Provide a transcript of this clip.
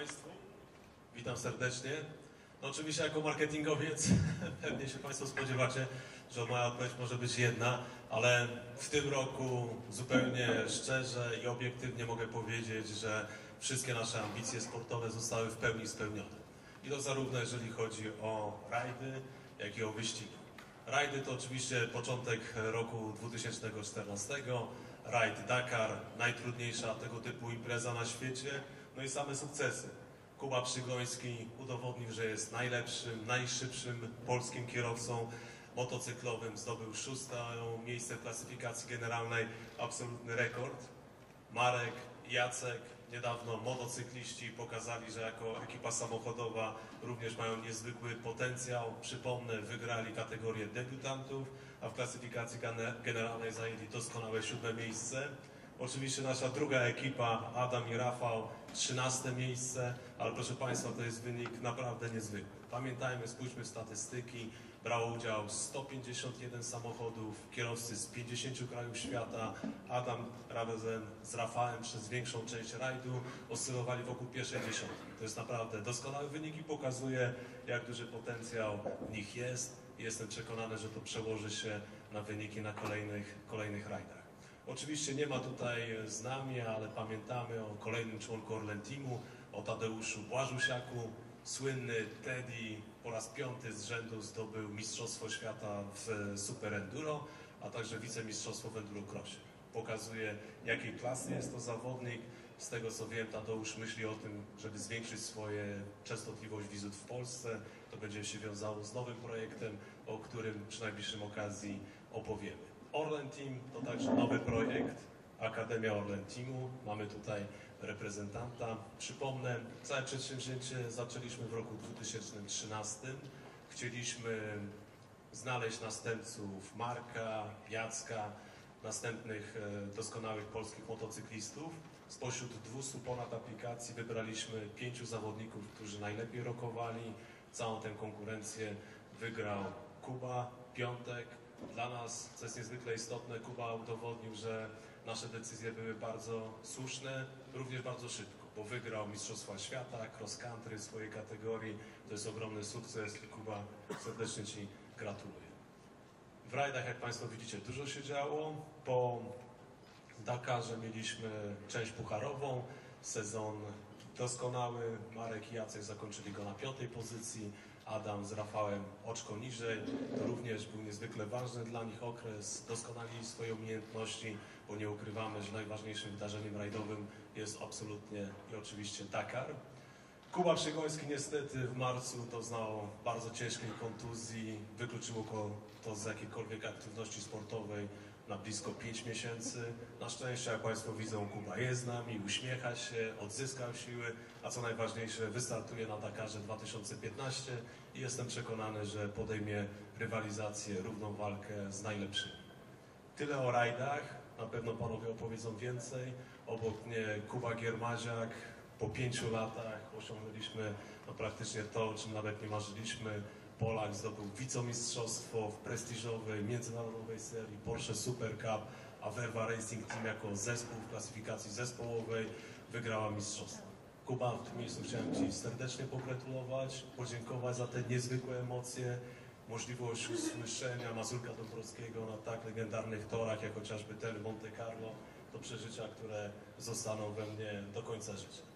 Państwu, witam serdecznie. No oczywiście jako marketingowiec pewnie się Państwo spodziewacie, że moja odpowiedź może być jedna, ale w tym roku zupełnie szczerze i obiektywnie mogę powiedzieć, że wszystkie nasze ambicje sportowe zostały w pełni spełnione. I to zarówno jeżeli chodzi o rajdy, jak i o wyścigi. Rajdy to oczywiście początek roku 2014, rajd Dakar, najtrudniejsza tego typu impreza na świecie, no i same sukcesy. Kuba Przygoński udowodnił, że jest najlepszym, najszybszym polskim kierowcą motocyklowym, zdobył 6. miejsce w klasyfikacji generalnej, absolutny rekord. Marek, Jacek, niedawno motocykliści pokazali, że jako ekipa samochodowa również mają niezwykły potencjał. Przypomnę, wygrali kategorię debiutantów, a w klasyfikacji generalnej zajęli doskonałe 7. miejsce. Oczywiście nasza druga ekipa, Adam i Rafał, 13. miejsce, ale proszę Państwa, to jest wynik naprawdę niezwykły. Pamiętajmy, spójrzmy w statystyki, brało udział 151 samochodów, kierowcy z 50 krajów świata. Adam razem z Rafałem przez większą część rajdu oscylowali wokół pierwszej dziesiątki. To jest naprawdę doskonały wynik i pokazuje, jak duży potencjał w nich jest. Jestem przekonany, że to przełoży się na wyniki na kolejnych rajdach. Oczywiście nie ma tutaj z nami, ale pamiętamy o kolejnym członku Orlen Teamu, o Tadeuszu Błażusiaku. Słynny Teddy po raz 5. z rzędu zdobył Mistrzostwo Świata w Super Enduro, a także wicemistrzostwo w Endurocrossie. Pokazuje, jakiej klasy jest to zawodnik. Z tego co wiem, Tadeusz myśli o tym, żeby zwiększyć swoje częstotliwość wizyt w Polsce. To będzie się wiązało z nowym projektem, o którym przy najbliższym okazji opowiemy. Orlen Team to także nowy projekt, Akademia Orlen Teamu. Mamy tutaj reprezentanta. Przypomnę, całe przedsięwzięcie zaczęliśmy w roku 2013. Chcieliśmy znaleźć następców Marka, Jacka, następnych doskonałych polskich motocyklistów. Spośród 200 ponad aplikacji wybraliśmy 5 zawodników, którzy najlepiej rokowali. Całą tę konkurencję wygrał Kuba Piątek. Dla nas, co jest niezwykle istotne, Kuba udowodnił, że nasze decyzje były bardzo słuszne, również bardzo szybko, bo wygrał Mistrzostwa Świata, cross country w swojej kategorii. To jest ogromny sukces i Kuba, serdecznie Ci gratuluję. W rajdach, jak Państwo widzicie, dużo się działo. Po Dakarze mieliśmy część pucharową, sezon doskonały. Marek i Jacek zakończyli go na 5. pozycji, Adam z Rafałem oczko niżej. To również był niezwykle ważny dla nich okres, doskonalili swoje umiejętności, bo nie ukrywamy, że najważniejszym wydarzeniem rajdowym jest absolutnie i oczywiście Dakar. Kuba Przygoński niestety w marcu doznał bardzo ciężkiej kontuzji, wykluczyło go to z jakiejkolwiek aktywności sportowej na blisko 5 miesięcy. Na szczęście, jak Państwo widzą, Kuba jest z nami, uśmiecha się, odzyskał siły, a co najważniejsze, wystartuje na Dakarze 2015 i jestem przekonany, że podejmie rywalizację, równą walkę z najlepszymi. Tyle o rajdach, na pewno Panowie opowiedzą więcej. Obok mnie Kuba Giermaziak. Po 5 latach osiągnęliśmy praktycznie to, o czym nawet nie marzyliśmy. Polak zdobył wicemistrzostwo w prestiżowej, międzynarodowej serii Porsche Super Cup, a Verva Racing Team jako zespół w klasyfikacji zespołowej wygrała mistrzostwo. Kuba, w tym miejscu chciałem Ci serdecznie pogratulować, podziękować za te niezwykłe emocje, możliwość usłyszenia Mazurka Dąbrowskiego na tak legendarnych torach, jak chociażby ten Monte Carlo. To przeżycia, które zostaną we mnie do końca życia.